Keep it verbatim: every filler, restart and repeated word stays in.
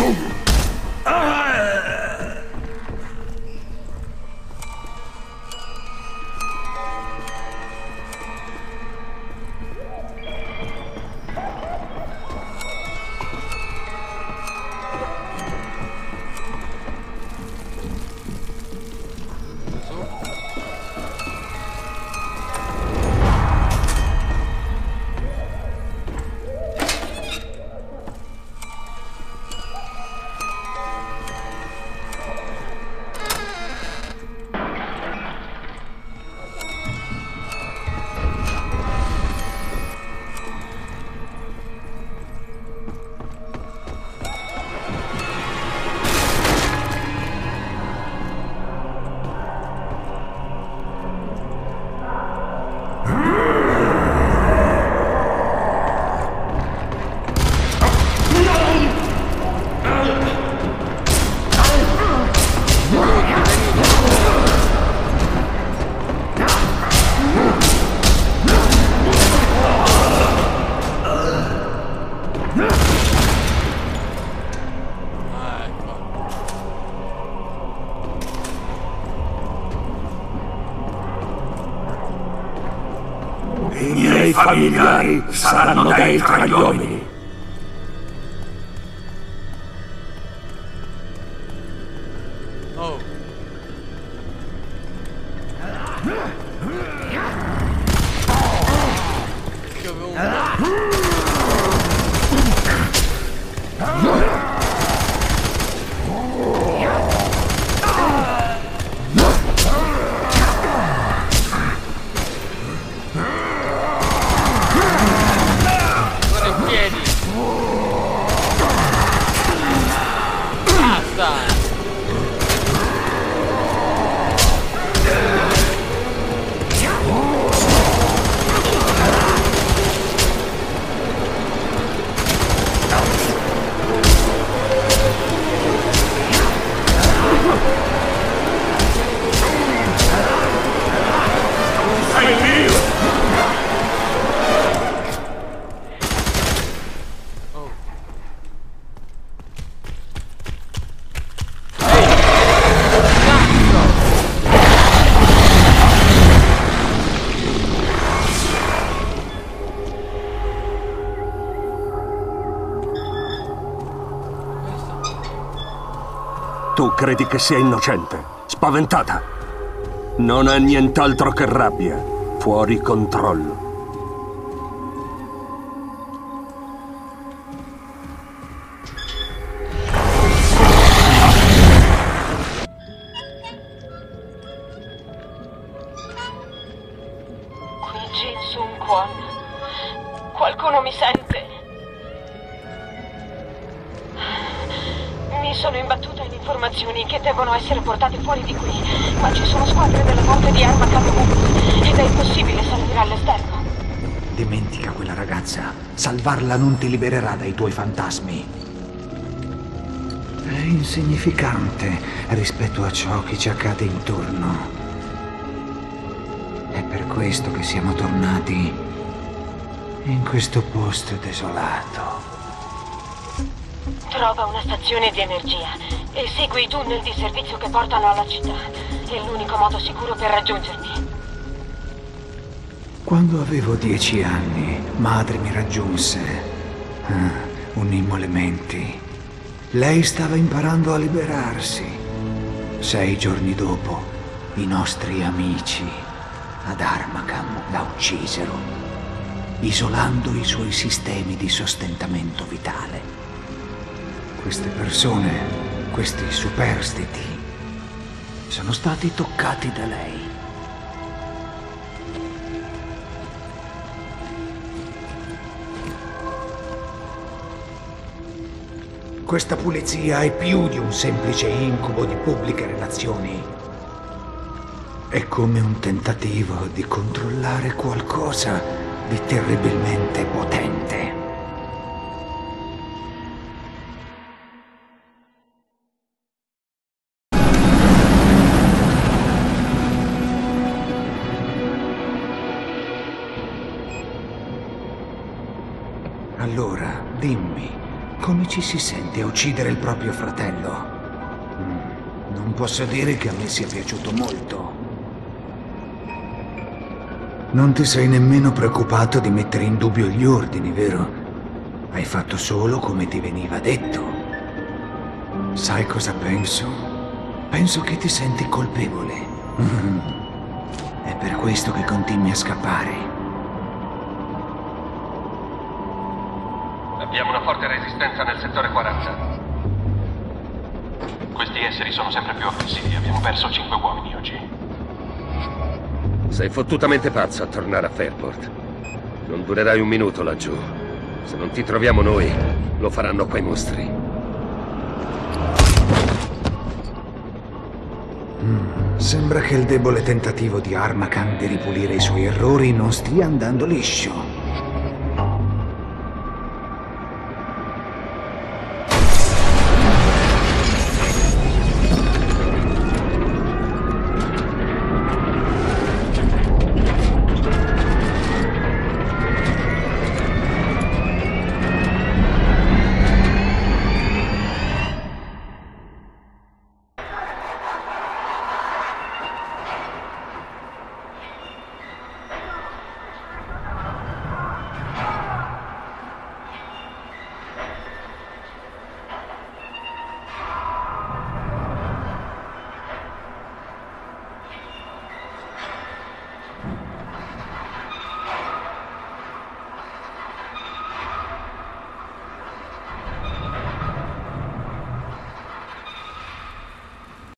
I miei familiari saranno dei tra gli uomini. Oh. Che avevo un... Tu credi che sia innocente, spaventata. Non è nient'altro che rabbia, fuori controllo. Qui Jin Sung Kwon. Qualcuno mi sente? Mi sono imbattuta in informazioni che devono essere portate fuori di qui, ma ci sono squadre della morte di Armakam ovunque ed è impossibile salire all'esterno. Dimentica quella ragazza. Salvarla non ti libererà dai tuoi fantasmi. È insignificante rispetto a ciò che ci accade intorno. È per questo che siamo tornati in questo posto desolato. Trova una stazione di energia e segui i tunnel di servizio che portano alla città. È l'unico modo sicuro per raggiungermi. Quando avevo dieci anni, madre mi raggiunse. Ah, unimmo le menti. Lei stava imparando a liberarsi. Sei giorni dopo, i nostri amici ad Armakam la uccisero, isolando i suoi sistemi di sostentamento vitale. Queste persone, questi superstiti, sono stati toccati da lei. Questa pulizia è più di un semplice incubo di pubbliche relazioni. È come un tentativo di controllare qualcosa di terribilmente potente. Allora, dimmi, Come ci si sente a uccidere il proprio fratello? Mm, non posso dire che a me sia piaciuto molto. Non ti sei nemmeno preoccupato di mettere in dubbio gli ordini, vero? Hai fatto solo come ti veniva detto. Sai cosa penso? Penso che ti senti colpevole. Mm. È per questo che continui a scappare. Abbiamo una forte resistenza nel settore quaranta. Questi esseri sono sempre più aggressivi. Abbiamo perso cinque uomini oggi. Sei fottutamente pazzo a tornare a Fairport. Non durerai un minuto laggiù. Se non ti troviamo noi, lo faranno quei mostri. Mm, sembra che il debole tentativo di Armakhan di ripulire i suoi errori non stia andando liscio.